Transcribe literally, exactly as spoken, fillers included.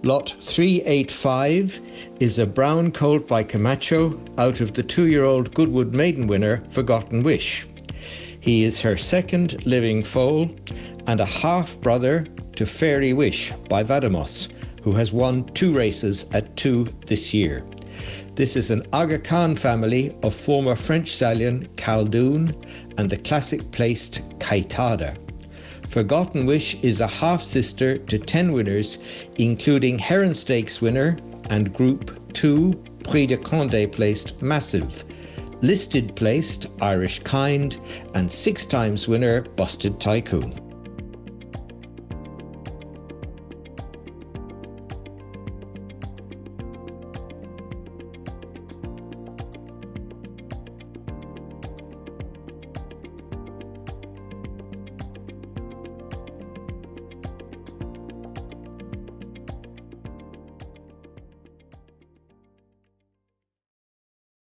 Lot three eighty-five is a brown colt by Camacho out of the two-year-old Goodwood maiden winner, Forgotten Wish. He is her second living foal and a half-brother to Fairy Wish by Vadamos, who has won two races at two this year. This is an Aga Khan family of former French stallion Khaldoon and the classic placed Kaitada. Forgotten Wish is a half-sister to ten winners, including Heron Stakes winner and Group two Prix de Condé placed Massive, listed placed Irish Kind, and six times winner Busted Tycoon.